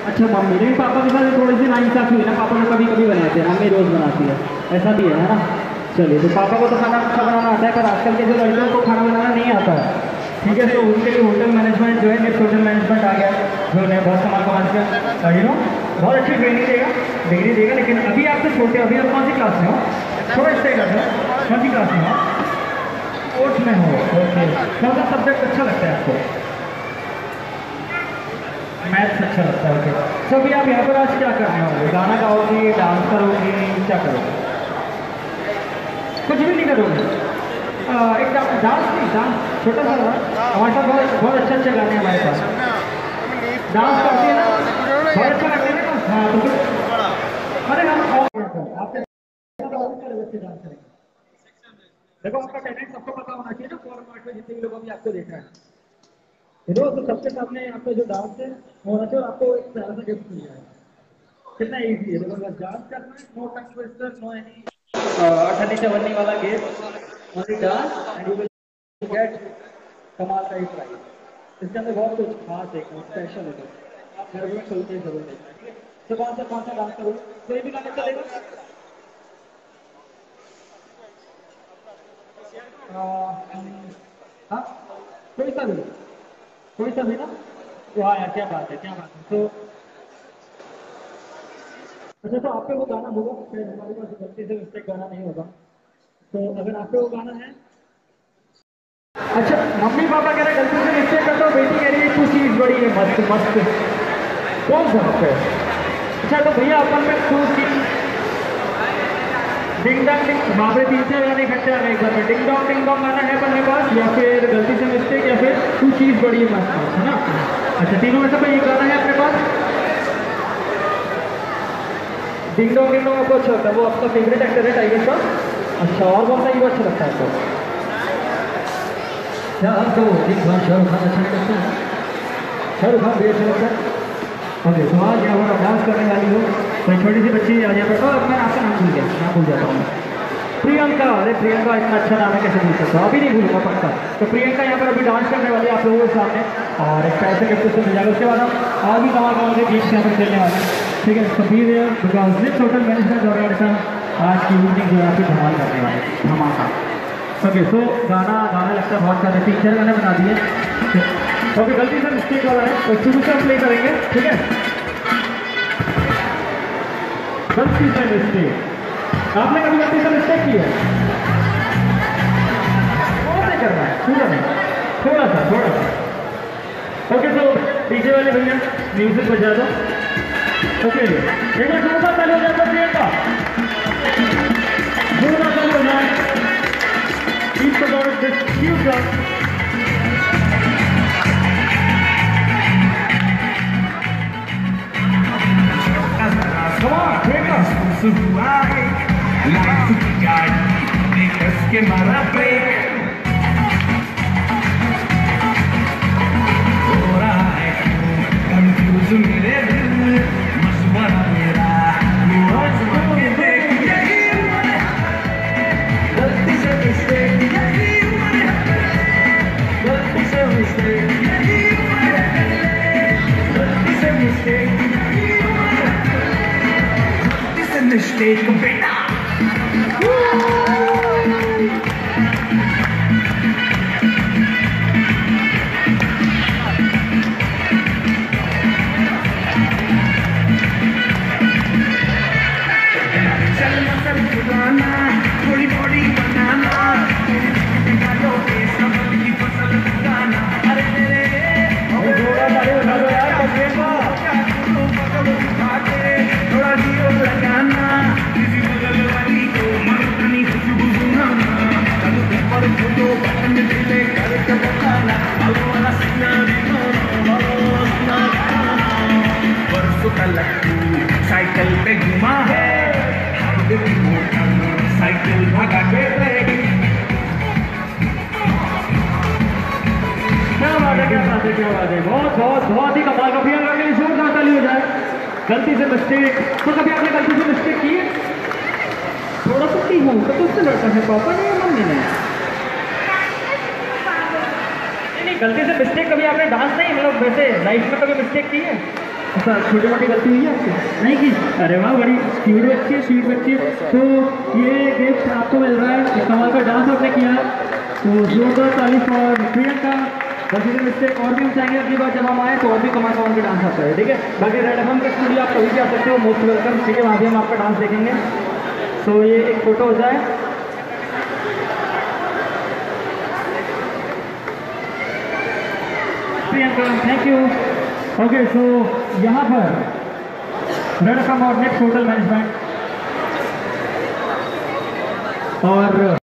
अच्छा मम्मी, लेकिन पापा के साथ थोड़ी सी नाइंसाफी हुई ना, पापा ने कभी कभी बनाते हैं, मम्मी रोज़ बनाती है, ऐसा भी है ना। चलिए, तो पापा को तो खाना अच्छा बनाना आता है, पर आजकल के जो लड़कियों को खाना बनाना नहीं आता है, ठीक है। तो उनके लिए होटल मैनेजमेंट जो है, निप्स होटल मैनेजमेंट आ गया, जो उन्हें बहुत कमाल का यू नो बहुत अच्छी ट्रेनिंग देगा, डिग्री देगा। लेकिन अभी आप तो छोटे, अभी आप कौन सी क्लास में हो? थोड़ा स्टे कर दो, कौन सी क्लास में हो? फोर्थ में हो, ओके। कौन सा सब्जेक्ट अच्छा लगता है आपको? मैथ्स अच्छा लगता है, ओके। तो अभी आप यहाँ पर आज क्या करने होंगे? गाना गाओगे, डांस करोगे, क्या करोगे? कुछ भी नहीं करोगे? एक डांस नहीं, डांस छोटा सा हमारे पास बहुत अच्छे अच्छे गाने हैं हमारे पास। डांस करते हैं ना, बहुत अच्छा लगता है ना। हाँ तो फिर अरे हम आपके बच्चे डांस करेंगे। देखो आपका टैलेंट सबको पता होना चाहिए ना, फॉर्मेट में जितने भी लोग अभी आपको देख रहे हैं, तो सबके सामने आपका जो डांस है होना चाहिए, आपको एक प्यारा सा गिफ्ट मिल जाएगा। कितना ईजी है, देखो बस डांस करना है, no tongue twister, no any अठन्नी चवन्नी वाला game, only dance and you will get कमाल का एक प्राइज। इसके अंदर बहुत कुछ खास है, स्पेशल है, आप घर में खुल के जरूर देखना, ठीक है। तो कौन सा डांस करोगे? कोई भी गाना चलेगा? हाँ कोई सा भी, कोई सा भी ना। तो हाँ यार, क्या बात है, क्या बात है। तो अच्छा, तो आप पे वो गाना होगा, शायद हमारे पास गलती से मिस्टेक गाना नहीं होगा, तो अगर आप पे वो गाना है। अच्छा, मम्मी पापा कह रहे गलती से मिस्टेक कर दो, बेटी कह रही है तू चीज बड़ी है मस्त मस्त, कौन सा पे? अच्छा तो भैया अपन पे टू चीज डिंग डॉन्ग डिंग, वहाँ पे 3 से गाने इकट्ठे आ गए एक बार में, डिंग डॉन्ग गाना है अपने पास, या फिर गलती से मिस्टेक, या फिर तू चीज बड़ी है मस्त मस्त, है ना। अच्छा, तीनों में से कोई एक गाना है अपने पास? डिंग डॉन्ग आपको अच्छा लगता है, वो आपका फेवरेट एक्टर है टाइगर का? अच्छा, और कौन सा हीरो अच्छा लगता है आपको? क्या आपको शाहरुख खान अच्छा लगता है? शाहरुख खान भी अच्छा लगता है, ओके। तो आज यहाँ पर डांस करने वाली हो तो छोटी सी बच्ची आज यहाँ पर, मैं आपका नाम भूल गया, मैं भूल जाता हूँ। प्रियंका, अरे प्रियंका इतना अच्छा नाम है, कैसे भूल सकता हूँ? अभी नहीं भूलूंगा पक्का। तो प्रियंका यहाँ पर अभी डांस करने वाली है आप लोगों के सामने, और एक पैसे गिफ्ट से मिल जाएगा। उसके बाद हम और भी कमाल के गीत यहाँ पर खेलने वाले हैं, ठीक है। तो be there because this hotel management organization आज की इवनिंग जो है आपकी धमाल करने वाले, धमाका। ओके, सो गाना लगता है बहुत सारे, 3-4 गाने बना दिए। ओके, गलती से मिस्टेक हो रहा है तो शुरू से हम प्ले करेंगे, ठीक है। गलती से मिस्टेक, आपने कभी गलती से मिस्टेक की है? कैसे करना है? पूरा नहीं, थोड़ा सा। ओके, तो डीजे वाले भैया म्यूजिक बजा दो। ओके, एक बार जोरदार ताली हो जाता है का, जोरदार ताली हो जाए। Keep the Lord this huge up. Come on, take us. Suai, life to guide. Make us get my break. Alright, confuse mere dil, mashwara mera, roz ke dekh yahi humne, galti se mistake yahi humne, galti se mistake yahi humne, galti se mistake yahi humne, galti se mistake beta. थोड़ी body बनाना, अरे थोड़ा hero लगाना, किसी बगल वाली को मरकनी खुशबू सुनाना, पर फोटो बटन दिले करके बताना, वाला सीना दिखाना, परसों का लट्टू साइकिल पे घुमा है, साइकिल भगा के क्या बात है, बहुत ही कमाल का। भैया के लिए जोरदार ताली हो जाए। गलती से मिस्टेक, तो कभी आपने गलती से मिस्टेक की है? थोड़ा सा की हूँ तो उससे लड़ता है पापा ने या मम्मी ने? नहीं, गलती से मिस्टेक कभी आपने डांस नहीं, मतलब वैसे लाइफ में कभी मिस्टेक की है? अच्छा, छोटी मोटी गलती हुई है आपसे? नहीं की? अरे वाह, बड़ी स्वीट बच्ची है, स्वीट बच्ची है। तो ये गिफ्ट आपको मिल रहा है, कमाल का डांस आपने किया है, तो जोरदार ताली फॉर प्रियंका। बाकी इससे और भी हम चाहेंगे अगली बार जब हम आए तो और भी कमाल के डांस आता है, ठीक है। बाकी रेड एफएम का स्टूडियो आप कभी भी आ सकते हो, मोस्ट वेलकम, ठीक है। वहाँ भी हम आपका डांस देखेंगे। तो ये एक फोटो हो जाए। Priyanka, thank you. Okay, so यहाँ पर रेड एफएम और नेक्स्ट होटल मैनेजमेंट और